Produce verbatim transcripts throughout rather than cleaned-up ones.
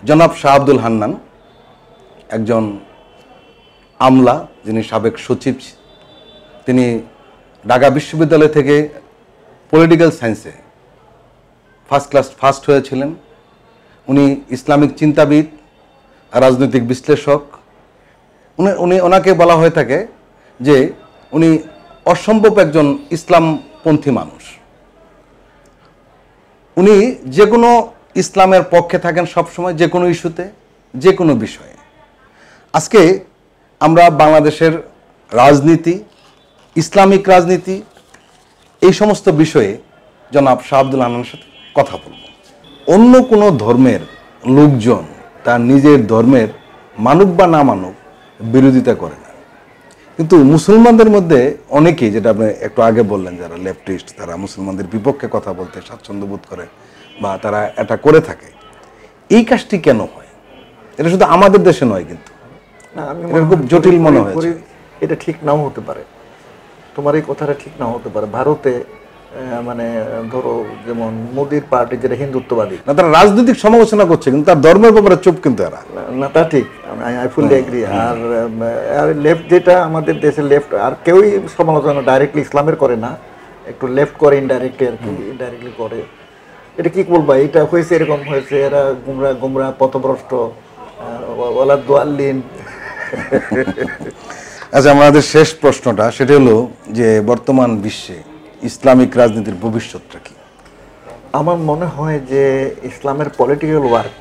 জনাব শাহ আব্দুল হান্নান একজন আমলা, যিনি সাবেক সচিব। তিনি ঢাকা বিশ্ববিদ্যালয় থেকে পলিটিক্যাল সায়েন্সে ফার্স্ট ক্লাস ফার্স্ট হয়েছিলেন। উনি ইসলামিক চিন্তাবিদ, রাজনৈতিক বিশ্লেষক। উনি উনি ওনাকে বলা হয়ে থাকে যে উনি অসম্ভব একজন ইসলামপন্থী মানুষ। উনি যে কোনো ইসলামের পক্ষে থাকেন সবসময়, যে কোনো ইস্যুতে, যে কোনো বিষয়ে। আজকে আমরা বাংলাদেশের রাজনীতি, ইসলামিক রাজনীতি, এই সমস্ত বিষয়ে জনাব শাহ আব্দুল হান্নানের সাথে কথা বলব। অন্য কোনো ধর্মের লোকজন তার নিজের ধর্মের মানুক বা না মানুক বিরোধিতা করে না, কিন্তু মুসলমানদের মধ্যে অনেকেই, যেটা আপনি একটু আগে বললেন, যারা লেফটিস্ট, তারা মুসলমানদের বিপক্ষে কথা বলতে স্বাচ্ছন্দ্য বোধ করে বা তারা এটা করে থাকে। এই কাজটি কেন হয়? এটা শুধু আমাদের দেশে নয়, কিন্তু খুব জটিল মনে হয়। এটা ঠিক নাও হতে পারে, তোমার এই কথাটা ঠিক নাও হতে পারে। ভারতে মানে ধরো যেমন মোদির পার্টি, যেটা হিন্দুত্ববাদী, না, তারা রাজনৈতিক সমালোচনা করছে কিন্তু তার ধর্মের ব্যাপারে চুপ, কিন্তু এরা না, তা ঠিক, আই ফুলি এগ্রি। আর লেফট, যেটা আমাদের দেশের লেফট, আর কেউই সমালোচনা ডাইরেক্টলি ইসলামের করে না, একটু লেফট করে ইনডাইরেক্টলি, আর কি ইনডাইরেক্টলি করে। এটা কি বলবা, এটা হয়েছে, এরকম হয়েছে, এরা গুমরা গুমরা পথভ্রষ্ট, ওয়ালা দোয়াল্লিন। আচ্ছা, আমাদের শেষ প্রশ্নটা সেটা হলো যে বর্তমান বিশ্বে ইসলামিক রাজনীতির ভবিষ্যৎটা কি? আমার মনে হয় যে ইসলামের পলিটিক্যাল ওয়ার্ক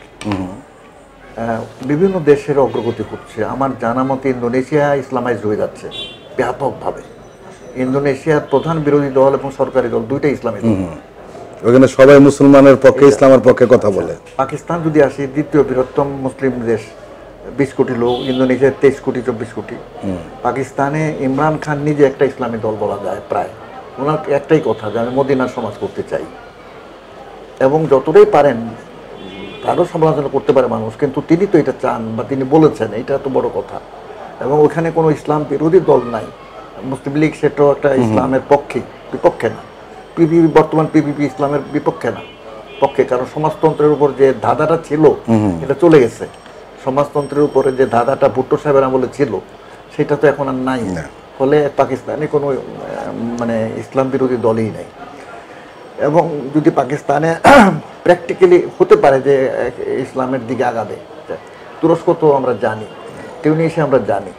বিভিন্ন দেশের অগ্রগতি হচ্ছে। আমার জানা মতে ইন্দোনেশিয়া ইসলামাইজ হয়ে যাচ্ছে ব্যাপকভাবে। ইন্দোনেশিয়ার প্রধান বিরোধী দল এবং সরকারি দল দুইটাই ইসলামী দল। ওখানে সবাই মুসলমানের পক্ষে, ইসলামের পক্ষে কথা বলে। পাকিস্তান যদি আসি, দ্বিতীয় বৃহত্তম মুসলিম দেশ, বিশ কোটি লোক, ইন্দোনেশিয়ার তেইশ কোটি চব্বিশ কোটি। পাকিস্তানে ইমরান খান নিজে একটা ইসলামী দল বলা যায় প্রায়। ওনার একটাই কথা যে আমি মদিনার সমাজ করতে চাই, এবং যতটাই পারেন তারও সমালোচনা করতে পারে মানুষ, কিন্তু তিনি তো এটা চান বা তিনি বলেছেন, এটা তো বড় কথা। এবং ওখানে কোনো ইসলাম বিরোধী দল নাই। মুসলিম লীগ সেটাও একটা ইসলামের পক্ষে, বিপক্ষে না। পিবিপি, বর্তমান পিবিপি ইসলামের বিপক্ষে না, পক্ষে। কারণ সমাজতন্ত্রের উপর যে ধাঁধাটা ছিল এটা চলে গেছে। সমাজতন্ত্রের উপরে যে ধাঁধাটা ভুট্টো সাহেবের আমলে ছিল সেটা তো এখন আর নাই। ফলে পাকিস্তানে কোনো মানে ইসলাম বিরোধী দলই নেই। এবং যদি পাকিস্তানে প্র্যাকটিক্যালি হতে পারে যে ইসলামের দিকে আগাবে, তুরস্ক তো আমরা জানি, টিউনিশিয়া আমরা জানি,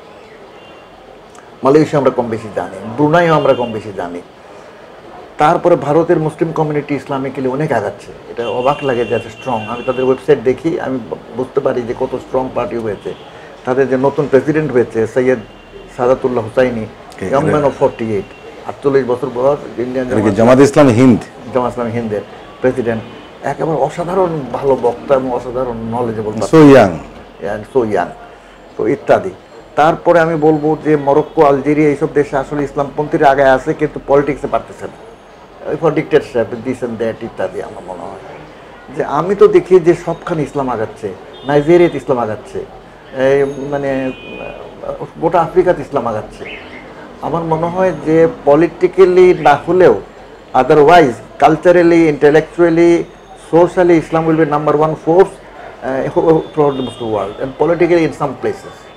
মালয়েশিয়া আমরা কম বেশি জানি, ব্রুনাইও আমরা কম বেশি জানি। তারপরে ভারতের মুসলিম কমিউনিটি ইসলামিক্যালি অনেক আগাচ্ছে, এটা অবাক লাগে যে এত স্ট্রং। আমি তাদের ওয়েবসাইট দেখি, আমি বুঝতে পারি যে কত স্ট্রং পার্টি হয়েছে। তাদের যে নতুন প্রেসিডেন্ট হয়েছে Syed Sadatullah Husaini, young man of forty eight, আটচল্লিশ বছর বয়স, ইন্ডিয়ান জামাত ইসলাম হিন্দ, জামাত ইসলাম হিন্দের প্রেসিডেন্ট। একেবারে অসাধারণ ভালো বক্তা এবং অসাধারণ knowledgeable, so young so young তো ইত্যাদি। তারপরে আমি বলবো যে মরক্কো, আলজেরিয়া, এইসব দেশে আসলে ইসলামপন্থীরা আগে আছে, কিন্তু পলিটিক্সে পারতেছে না, for dictatorship, this and that ইত্যাদি। আমার মনে হয় যে আমি তো দেখি যে সবখানে ইসলাম আগাচ্ছে, নাইজেরিয়াতে ইসলাম আগাচ্ছে, এই মানে গোটা আফ্রিকাতে ইসলাম আগাচ্ছে। আমার মনে হয় যে পলিটিক্যালি না হলেও otherwise culturally, intellectually, socially Islam will be number one force throughout the Muslim world, and politically in some places.